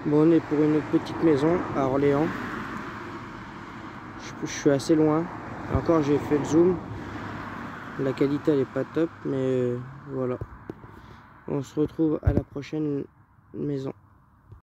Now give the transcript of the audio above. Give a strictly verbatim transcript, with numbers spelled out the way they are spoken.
Bon, on est pour une petite maison à Orléans. Je, je suis assez loin. Encore, j'ai fait le zoom. La qualité, elle est pas top, mais euh, voilà. On se retrouve à la prochaine maison.